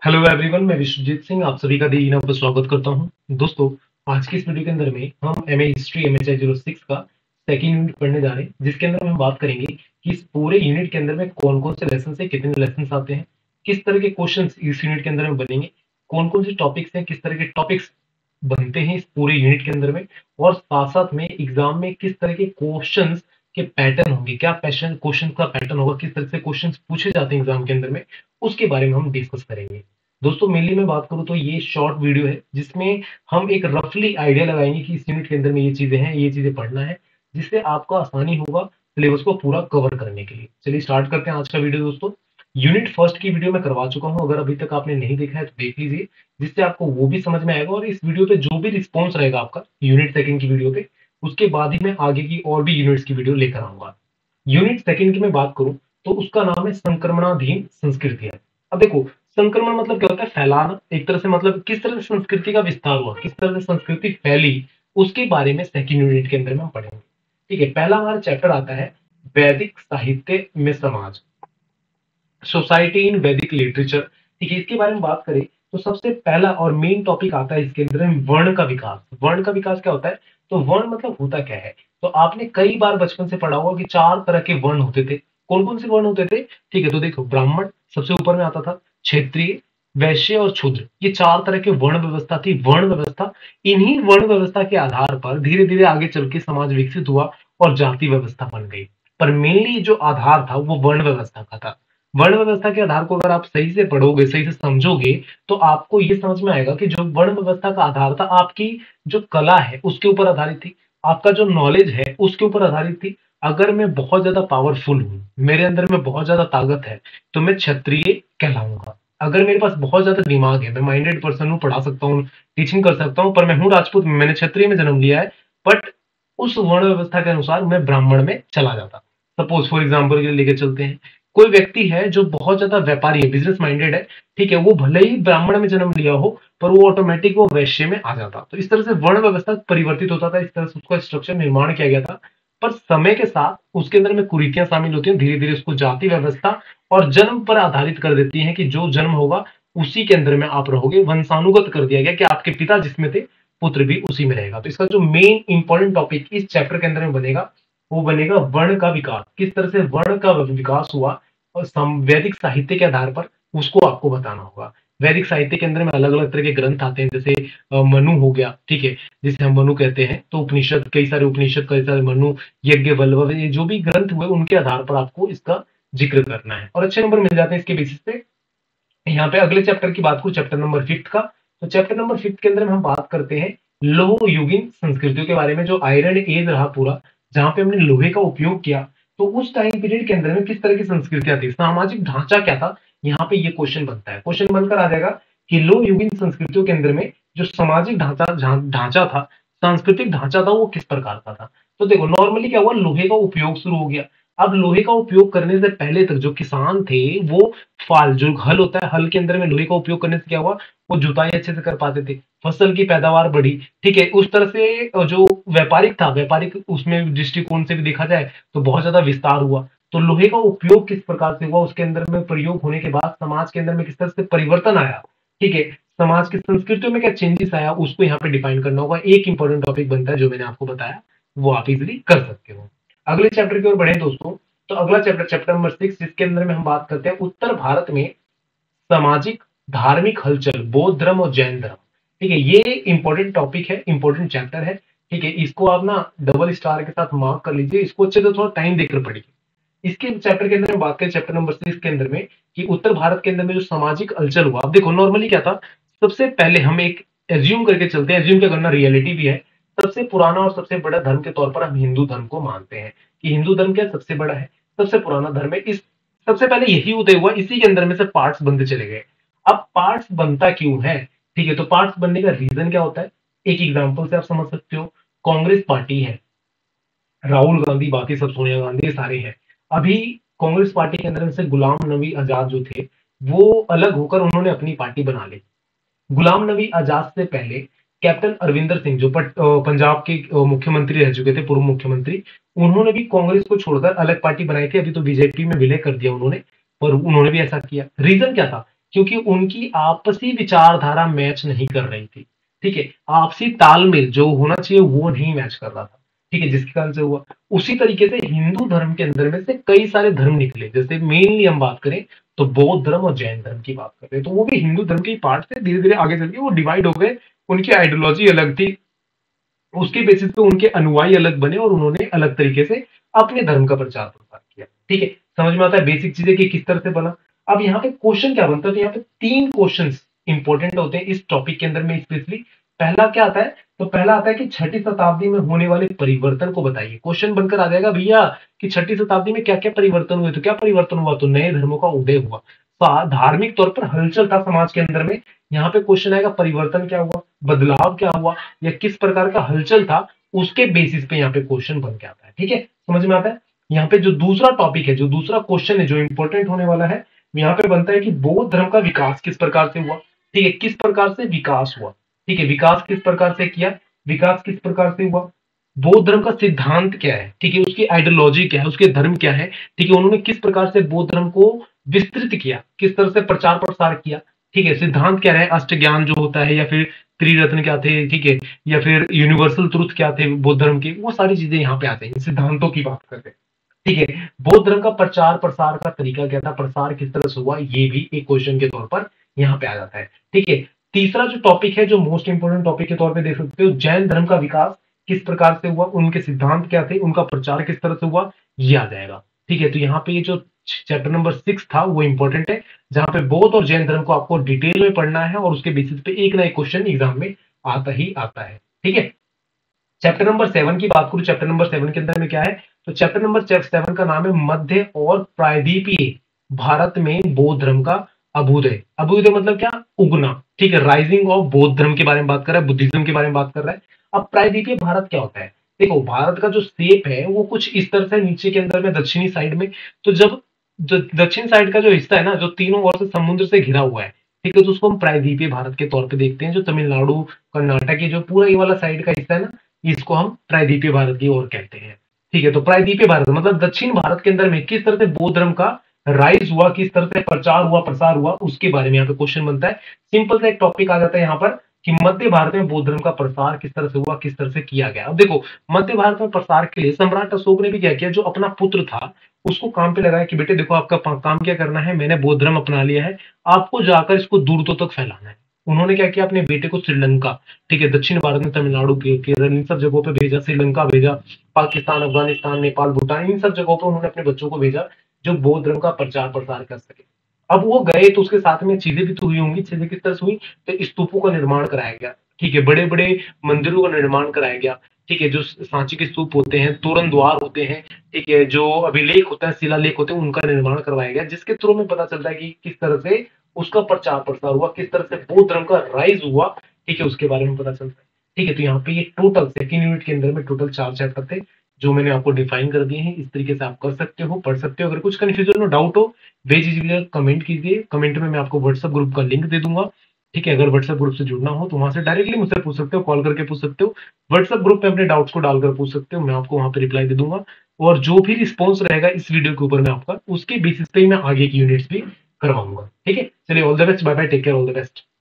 Hello everyone, मैं विश्वजीत सिंह आप सभी का डी पर स्वागत करता हूं। दोस्तों, आज की इस वीडियो के अंदर में हम एमए हिस्ट्री एमएचआई 06 का सेकंड यूनिट पढ़ने जा रहे हैं, जिसके अंदर हम बात करेंगे कि इस पूरे यूनिट के अंदर में कौन कौन से लेसन है, कितने लेसन आते हैं, किस तरह के क्वेश्चन इस यूनिट के अंदर में बनेंगे, कौन कौन से टॉपिक्स हैं, किस तरह के टॉपिक्स बनते हैं इस पूरे यूनिट के अंदर में, और साथ साथ में एग्जाम में किस तरह के क्वेश्चंस के पैटर्न होंगे, क्या पैटर्न क्वेश्चन का पैटर्न होगा, किस तरह से क्वेश्चंस पूछे जाते हैं एग्जाम के अंदर में, उसके बारे में हम डिस्कस करेंगे। दोस्तों, मेनली मैं बात करूं तो ये शॉर्ट वीडियो है, जिसमें हम एक रफली आइडिया लगाएंगे कि इस यूनिट के अंदर में ये चीजें हैं, ये चीजें पढ़ना है, जिससे आपको आसानी होगा सिलेबस को पूरा कवर करने के लिए। चलिए स्टार्ट करते हैं आज का वीडियो। दोस्तों, यूनिट फर्स्ट की वीडियो मैं करवा चुका हूं, अगर अभी तक आपने नहीं देखा है तो देख लीजिए, जिससे आपको वो भी समझ में आएगा, और इस वीडियो पे जो भी रिस्पॉन्स रहेगा आपका यूनिट सेकंड की वीडियो पे, उसके बाद ही मैं आगे की और भी यूनिट्स की वीडियो लेकर आऊंगा। यूनिट सेकंड की मैं बात करूं तो उसका नाम है संक्रमणाधीन संस्कृतियां। अब देखो, संक्रमण मतलब क्या होता है? फैलाना, एक तरह से मतलब किस तरह से संस्कृति का विस्तार हुआ, किस तरह से संस्कृति फैली, उसके बारे में सेकंड यूनिट के अंदर में हम पढ़ेंगे। ठीक है, पहला हमारा चैप्टर आता है वैदिक साहित्य में समाज, सोसाइटी इन वैदिक लिटरेचर। ठीक है, इसके बारे में बात करें तो सबसे पहला और मेन टॉपिक आता है इसके अंदर में वर्ण का विकास। वर्ण का विकास क्या होता है? तो वर्ण मतलब होता क्या है? तो आपने कई बार बचपन से पढ़ा होगा कि चार तरह के वर्ण होते थे। कौन कौन से वर्ण होते थे? ठीक है, तो देखो, ब्राह्मण सबसे ऊपर में आता था, क्षत्रिय, वैश्य और शूद्र, ये चार तरह के वर्ण व्यवस्था थी। वर्ण व्यवस्था, इन्हीं वर्ण व्यवस्था के आधार पर धीरे धीरे आगे चल के समाज विकसित हुआ और जाति व्यवस्था बन गई। पर मेनली जो आधार था वो वर्ण व्यवस्था का था। वर्ण व्यवस्था के आधार को अगर आप सही से पढ़ोगे, सही से समझोगे, तो आपको ये समझ में आएगा कि जो वर्ण व्यवस्था का आधार था, आपकी जो कला है उसके ऊपर आधारित थी, आपका जो नॉलेज है उसके ऊपर आधारित थी। अगर मैं बहुत ज्यादा पावरफुल हूं, मेरे अंदर में बहुत ज्यादा ताकत है, तो मैं क्षत्रिय कहलाऊंगा। अगर मेरे पास बहुत ज्यादा दिमाग है, मैं माइंडेड पर्सन हूँ, पढ़ा सकता हूँ, टीचिंग कर सकता हूँ, पर मैं हूँ राजपूत, मैंने क्षत्रिय में जन्म लिया है, बट उस वर्ण व्यवस्था के अनुसार मैं ब्राह्मण में चला जाता। सपोज फॉर एग्जाम्पल के लिए लेके चलते हैं, कोई व्यक्ति है जो बहुत ज्यादा व्यापारी है, बिजनेस माइंडेड है, ठीक है, वो भले ही ब्राह्मण में जन्म लिया हो, पर वो ऑटोमेटिक वो वैश्य में आ जाता। तो इस तरह से वर्ण व्यवस्था परिवर्तित होता था, इस तरह से उसका स्ट्रक्चर निर्माण किया गया था। पर समय के साथ उसके अंदर में कुरीतियां शामिल होती हैं, धीरे धीरे उसको जाति व्यवस्था और जन्म पर आधारित कर देती हैं कि जो जन्म होगा उसी के अंदर में आप रहोगे। वंशानुगत कर दिया गया कि आपके पिता जिसमें थे, पुत्र भी उसी में रहेगा। तो इसका जो मेन इंपॉर्टेंट टॉपिक इस चैप्टर के अंदर में बनेगा, वो बनेगा वर्ण का विकास। किस तरह से वर्ण का विकास हुआ और वैदिक साहित्य के आधार पर, उसको आपको बताना होगा। वैदिक साहित्य के अंदर में अलग अलग तरह के ग्रंथ आते हैं, जैसे मनु हो गया, ठीक है, जिसे हम मनु कहते हैं। तो उपनिषद, कई सारे उपनिषद, कई सारे मनु, यज्ञ वल्लभ, ये जो भी ग्रंथ हुए उनके आधार पर आपको इसका जिक्र करना है, और अच्छे नंबर मिल जाते हैं इसके बेसिस पे। यहाँ पे अगले चैप्टर की बात करूं, चैप्टर नंबर 5 का, तो चैप्टर नंबर 5 के अंदर में हम बात करते हैं लोह युगीन संस्कृतियों के बारे में, जो आयरन एज रहा पूरा, जहां पे हमने लोहे का उपयोग किया। तो उस टाइम पीरियड के अंदर में किस तरह की संस्कृतियां थी, सामाजिक ढांचा क्या था, यहाँ पे ये क्वेश्चन बनता है। क्वेश्चन बनकर आ जाएगा कि लोह युगीन संस्कृतियों के अंदर में जो सामाजिक ढांचा ढांचा था, सांस्कृतिक ढांचा था, वो किस प्रकार का था। तो देखो, नॉर्मली क्या हुआ, लोहे का उपयोग शुरू हो गया। अब लोहे का उपयोग करने से पहले तक जो किसान थे, वो फाल, जो हल होता है, हल के अंदर में लोहे का उपयोग करने से क्या हुआ, वो जुताई अच्छे से कर पाते थे, फसल की पैदावार बढ़ी। ठीक है, उस तरह से जो व्यापारिक था, व्यापारिक उसमें दृष्टिकोण से भी देखा जाए तो बहुत ज्यादा विस्तार हुआ। तो लोहे का उपयोग किस प्रकार से हुआ, उसके अंदर में प्रयोग होने के बाद समाज के अंदर में किस तरह से परिवर्तन आया, ठीक है, समाज की संस्कृतियों में क्या चेंजेस आया, उसको यहाँ पे डिफाइन करना होगा। एक इंपॉर्टेंट टॉपिक बनता है जो मैंने आपको बताया, वो आप इजिली कर सकते हो। अगले चैप्टर की ओर बढ़े दोस्तों, तो अगला चैप्टर, चैप्टर नंबर 6, जिसके अंदर में हम बात करते हैं उत्तर भारत में सामाजिक धार्मिक हलचल, बौद्ध धर्म और जैन धर्म। ठीक है, ये इंपॉर्टेंट टॉपिक है, इंपॉर्टेंट चैप्टर है। ठीक है, इसको आप ना डबल स्टार के साथ मार्क कर लीजिए, इसको अच्छे से थोड़ा टाइम देकर पढ़िए। इसके चैप्टर के अंदर में बात करें, चैप्टर नंबर 6 के अंदर में, कि उत्तर भारत के अंदर में जो सामाजिक हलचल हुआ। अब देखो, नॉर्मली क्या था, सबसे पहले हम एक एज्यूम करके चलते हैं, एज्यूम क्या करना, रियलिटी भी है। सबसे पुराना और सबसे बड़ा धर्म के तौर पर हम हिंदू धर्म को मानते हैं, कि हिंदू धर्म क्या सबसे बड़ा है, सबसे पुराना धर्म है। इस सबसे पहले यही उदय हुआ, इसी के अंदर में से पार्ट्स बनते चले गए। अब पार्ट्स बनता क्यों है? ठीक है, तो पार्ट्स बनने का रीजन क्या होता है, एक एग्जांपल से आप समझ सकते हो। कांग्रेस पार्टी है, राहुल गांधी, बाकी सब सोनिया गांधी, ये सारे हैं। अभी कांग्रेस पार्टी के अंदर में से गुलाम नबी आजाद जो थे, वो अलग होकर उन्होंने अपनी पार्टी बना ली। गुलाम नबी आजाद से पहले कैप्टन अरविंदर सिंह, जो पंजाब के मुख्यमंत्री रह चुके थे, पूर्व मुख्यमंत्री, उन्होंने भी कांग्रेस को छोड़कर अलग पार्टी बनाई थी। अभी तो बीजेपी में विलय कर दिया उन्होंने, पर उन्होंने भी ऐसा किया। रीजन क्या था? क्योंकि उनकी आपसी विचारधारा मैच नहीं कर रही थी। ठीक है, आपसी तालमेल जो होना चाहिए वो नहीं मैच कर रहा था। ठीक है, जिसके कारण से हुआ। उसी तरीके से हिंदू धर्म के अंदर में से कई सारे धर्म निकले, जैसे मेनली हम बात करें तो बौद्ध धर्म और जैन धर्म की बात करते हैं, तो वो भी हिंदू धर्म के पार्ट से धीरे धीरे आगे चल के वो डिवाइड हो गए। उनकी आइडियोलॉजी अलग थी, उसके बेसिस पे उनके अनुयायी अलग बने और उन्होंने अलग तरीके से अपने धर्म का प्रचार प्रसार किया। ठीक है, समझ में आता है बेसिक चीजें कि किस तरह से बना। अब यहाँ पे क्वेश्चन क्या बनता है, तो यहाँ पे तीन क्वेश्चन इंपॉर्टेंट होते हैं इस टॉपिक के अंदर में स्पेशली। पहला क्या आता है, तो पहला आता है कि छठी शताब्दी में होने वाले परिवर्तन को बताइए। क्वेश्चन बनकर आ जाएगा भैया कि छठी शताब्दी में क्या क्या परिवर्तन हुए, तो क्या परिवर्तन हुआ, तो नए धर्मों का उदय हुआ, धार्मिक तौर पर हलचल था समाज के अंदर में। यहाँ पे क्वेश्चन आएगा परिवर्तन क्या हुआ, बदलाव क्या हुआ, या किस प्रकार का हलचल था, उसके बेसिस पे यहाँ पे क्वेश्चन बन के आता है। ठीक है, समझ में आता है। यहाँ पे जो दूसरा टॉपिक है, जो दूसरा क्वेश्चन है जो इंपॉर्टेंट होने वाला है, यहाँ पे बनता है कि बौद्ध धर्म का विकास किस प्रकार से हुआ। ठीक है, किस प्रकार से विकास हुआ। ठीक है, विकास किस प्रकार से किया, विकास किस प्रकार से हुआ, बौद्ध धर्म का सिद्धांत क्या है। ठीक है, उसकी आइडियोलॉजी क्या है, उसके धर्म क्या है। ठीक है, उन्होंने किस प्रकार से बौद्ध धर्म को विस्तृत किया, किस तरह से प्रचार प्रसार किया। ठीक है, सिद्धांत क्या रहे, अष्ट ज्ञान जो होता है, या फिर त्रिरत्न क्या थे। ठीक है, या फिर यूनिवर्सल ट्रुथ क्या थे बौद्ध धर्म के, वो सारी चीजें यहाँ पे आते हैं, सिद्धांतों की बात करते हैं। ठीक है, बौद्ध धर्म का प्रचार प्रसार का तरीका क्या था, प्रसार किस तरह से हुआ, ये भी एक क्वेश्चन के तौर पर यहाँ पे आ जाता है। ठीक है, तीसरा जो टॉपिक है, जो मोस्ट इंपोर्टेंट टॉपिक के तौर पे देख सकते हो, जैन धर्म का विकास किस प्रकार से हुआ, उनके सिद्धांत क्या थे, उनका प्रचार किस तरह से हुआ, ये आ जाएगा। ठीक है, तो यहाँ पे ये जो चैप्टर नंबर 6 था वो इंपॉर्टेंट है, जहां पे बौद्ध और जैन धर्म को आपको डिटेल में पढ़ना है, और उसके बेसिस पे एक ना एक क्वेश्चन एग्जाम में आता ही आता है। ठीक है, चैप्टर नंबर 7 की बात करूं, चैप्टर नंबर 7 के अंदर में क्या है, तो चैप्टर नंबर 7 का नाम है मध्य और प्रायद्वीपीय भारत में बौद्ध धर्म का अभ्युदय। अभ्युदय मतलब क्या, उगना। ठीक है, राइजिंग ऑफ बौद्ध धर्म के बारे में बात कर रहा है, बुद्धिज्म के बारे में बात कर रहा है। अब प्रायद्वीपीय भारत क्या होता है, देखो भारत का जो शेप है वो कुछ इस तरह से नीचे के अंदर में दक्षिणी साइड में, तो जब दक्षिण साइड का जो हिस्सा है ना, जो तीनों ओर से समुद्र से घिरा हुआ है, ठीक है, तो उसको हम प्रायद्वीपीय भारत के तौर पे देखते हैं। जो तमिलनाडु कर्नाटक की जो पूरा ये वाला साइड का हिस्सा है ना, इसको हम प्रायद्वीपीय भारत की ओर कहते हैं। ठीक है, तो प्रायद्वीपीय भारत मतलब दक्षिण भारत के अंदर में किस तरह से बौद्ध धर्म का राइज हुआ, किस तरह से प्रचार हुआ प्रसार हुआ, उसके बारे में यहाँ पे क्वेश्चन बनता है। सिंपल सा एक टॉपिक आ जाता है यहाँ पर कि मध्य भारत में बौद्ध धर्म का प्रसार किस तरह से हुआ, किस तरह से किया गया। अब देखो, मध्य भारत में प्रसार के लिए सम्राट अशोक ने भी क्या किया, जो अपना पुत्र था उसको काम पे लगाया कि बेटे देखो आपका काम क्या करना है, मैंने बौद्ध धर्म अपना लिया है, आपको जाकर इसको दूर तक फैलाना है। उन्होंने क्या किया, अपने बेटे को श्रीलंका, ठीक है, दक्षिण भारत में तमिलनाडु के केरल इन सब जगहों पे भेजा, श्रीलंका भेजा, पाकिस्तान अफगानिस्तान नेपाल भूटान इन सब जगहों पे उन्होंने अपने बच्चों को भेजा, जो बौद्ध धर्म का प्रचार प्रसार कर सके। अब वो गए तो उसके साथ में चीजें भी तो हुई होंगी, चीजें किस तरह से हुई, तो स्तूपों का निर्माण कराया गया। ठीक है, बड़े बड़े मंदिरों का निर्माण कराया गया। ठीक है, जो सांची के स्तूप होते हैं, तोरण द्वार होते हैं, ठीक है, जो अभिलेख होता है, शिलालेख होते हैं, उनका निर्माण करवाया गया, जिसके थ्रू में पता चलता है कि किस तरह से उसका प्रचार प्रसार हुआ, किस तरह से बौद्ध धर्म का राइज हुआ। ठीक है, उसके बारे में पता चलता है। ठीक है, तो यहाँ पे ये टोटल सेकेंड यूनिट के अंदर में टोटल 4 चैप्टर थे, जो मैंने आपको डिफाइन कर दिए हैं। इस तरीके से आप कर सकते हो, पढ़ सकते हो। अगर कुछ कंफ्यूजन हो, डाउट हो, बेझिझक कमेंट कीजिए। कमेंट में मैं आपको व्हाट्सएप ग्रुप का लिंक दे दूंगा। ठीक है, अगर व्हाट्सएप ग्रुप से जुड़ना हो तो वहां से डायरेक्टली मुझसे पूछ सकते हो, कॉल करके पूछ सकते हो, व्हाट्सएप ग्रुप में अपने डाउट्स को डालकर पूछ सकते हो, मैं आपको वहां पे रिप्लाई दे दूंगा। और जो भी रिस्पॉन्स रहेगा इस वीडियो के ऊपर में आपका, उसके बेसिस पे ही मैं आगे की यूनिट्स भी करवाऊंगा। ठीक है, चलिए, all the best, bye bye, take care, all the best.